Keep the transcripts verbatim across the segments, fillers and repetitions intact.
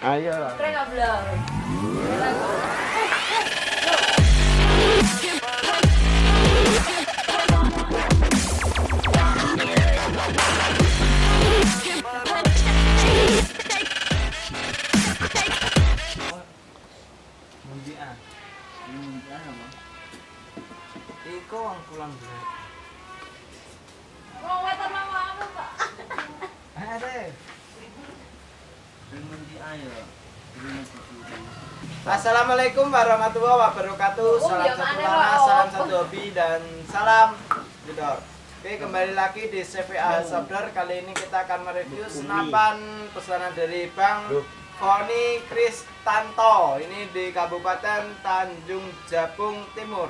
Ayo. Keren belum? Mundian. Mundian apa? Iko wong pulang dulu. Mau wetan mama apa, Pak? Ada. Mundian ya. Assalamualaikum warahmatullahi wabarakatuh. Oh, Salam iya, satu mana, lana, Pak? salam satu hobi dan salam jedor. Oke, kembali lagi di C V A Sabdar. Kali ini kita akan mereview senapan pesanan dari Bang Foni Kristanto. Ini di Kabupaten Tanjung Jabung Timur.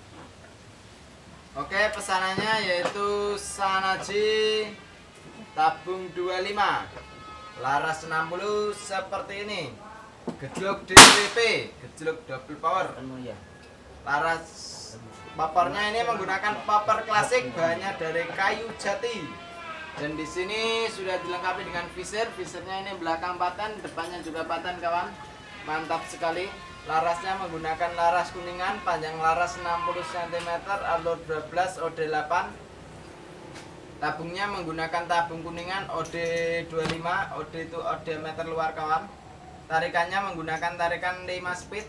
Oke, pesanannya yaitu Sanaji tabung dua puluh lima, laras enam puluh seperti ini. Gejlok D W P, gejlok double power. Laras papernya ini menggunakan paper klasik, bahannya dari kayu jati. Dan di sini sudah dilengkapi dengan visir. Visirnya ini belakang paten, depannya juga paten kawan. Mantap sekali. Larasnya menggunakan laras kuningan, panjang laras enam puluh sentimeter, alur dua belas, O D delapan. Tabungnya menggunakan tabung kuningan O D dua puluh lima, O D itu O D meter luar kawan. Tarikannya menggunakan tarikan lima speed.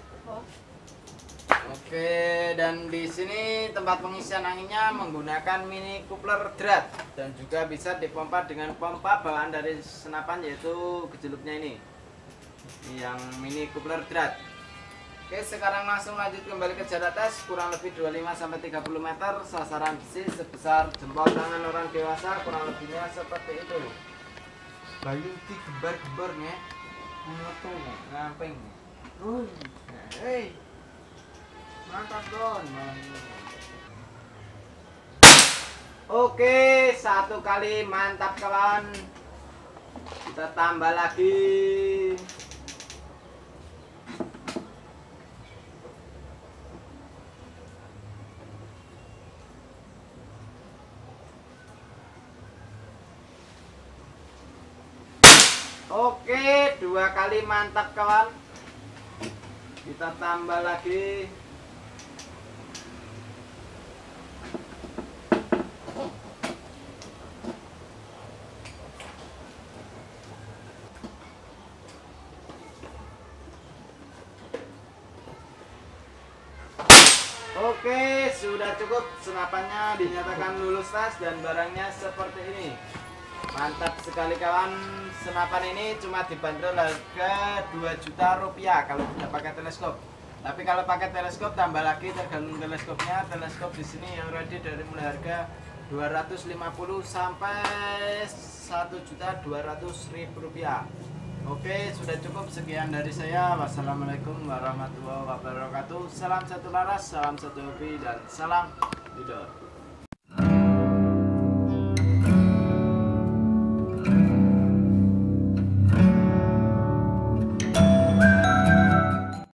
Oke, dan di sini tempat pengisian anginnya menggunakan mini coupler drat dan juga bisa dipompa dengan pompa bawaan dari senapan yaitu gejluknya ini. Yang mini coupler drat. Oke, sekarang langsung lanjut kembali ke jarak tes kurang lebih dua puluh lima sampai tiga puluh meter, sasaran besi sebesar jempol tangan orang dewasa, kurang lebihnya seperti itu. Bayu di gembar-gembarnya metu ngamping. Uh, hei. Mantap, Don. Oke, satu kali mantap kawan. Kita tambah lagi. Oke, dua kali mantap kawan. Kita tambah lagi. Oke, sudah cukup. Senapannya dinyatakan lulus tes dan barangnya seperti ini. Mantap sekali kawan. Senapan ini cuma dibanderol harga dua juta rupiah kalau tidak pakai teleskop. Tapi kalau pakai teleskop tambah lagi tergantung teleskopnya. Teleskop di sini yang ready dari mulai harga dua ratus lima puluh sampai satu juta dua ratus ribu rupiah. Oke, sudah cukup. Sekian dari saya. Wassalamualaikum warahmatullahi wabarakatuh. Salam satu laras, salam satu hobi dan salam leader.